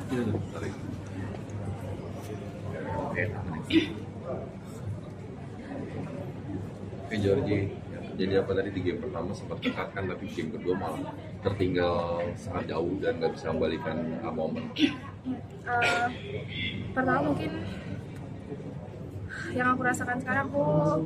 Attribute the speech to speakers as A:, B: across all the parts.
A: Iya tuh, tarik. Oke Georgie, jadi apa tadi di game pertama sempat ketat kan, tapi game kedua malah tertinggal sangat jauh dan nggak bisa membalikan momen.
B: Pertama mungkin yang aku rasakan sekarang, aku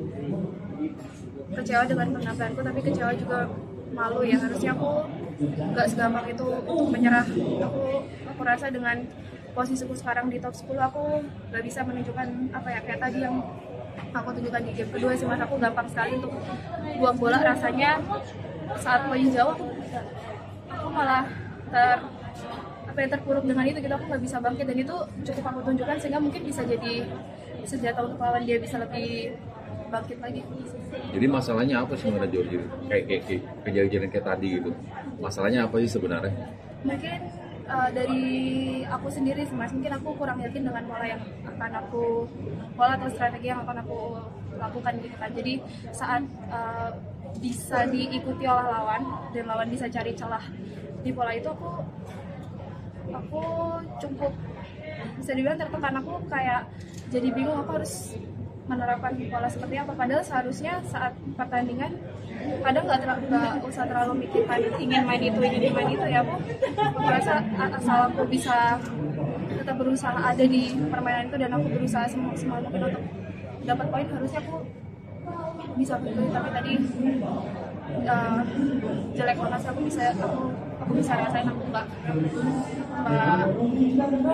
B: kecewa dengan penampilanku, tapi kecewa juga malu ya. Harusnya aku nggak segampang itu untuk menyerah. Aku rasa dengan posisiku sekarang di top 10, aku nggak bisa menunjukkan apa ya, kayak tadi yang aku tunjukkan di game kedua sih mas. Aku gampang sekali untuk buang bola, rasanya saat poin jauh aku malah terpuruk dengan itu gitu. Aku nggak bisa bangkit, dan itu cukup aku tunjukkan sehingga mungkin bisa jadi senjata untuk lawan dia bisa lebih bangkit lagi.
A: Jadi masalahnya apa sebenarnya Georgie? Kayak kejadian kayak tadi gitu. Masalahnya apa sih sebenarnya?
B: Mungkin dari aku sendiri sih mas, mungkin aku kurang yakin dengan pola atau strategi yang akan aku lakukan gitu kan. Jadi saat bisa diikuti oleh lawan dan lawan bisa cari celah di pola itu, aku cukup bisa dibilang tertekan. Aku kayak jadi bingung aku harus menerapkan pola seperti apa, padahal seharusnya saat pertandingan kadang nggak usah terlalu mikirkan ingin main itu ya. Aku rasa asal aku bisa tetap berusaha ada di permainan itu dan aku berusaha semaksimal mungkin untuk dapat poin, harusnya aku bisa begitu. Tapi tadi jelek banget sih, aku bisa rasain aku nggak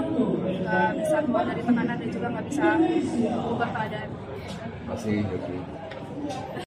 B: bisa keluar dari tekanan dan juga nggak bisa mengubah keadaan.
A: Masih, oke.